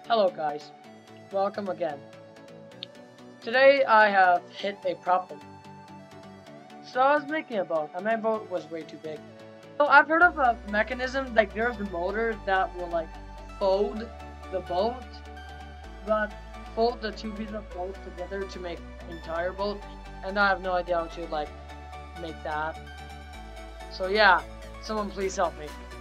Hello guys, welcome again. Today I have hit a problem. So I was making a boat, and my boat was way too big. So I've heard of a mechanism, like there's a motor that will like fold the boat, but fold the two pieces of boat together to make entire boat, and I have no idea how to like make that. So yeah, someone please help me.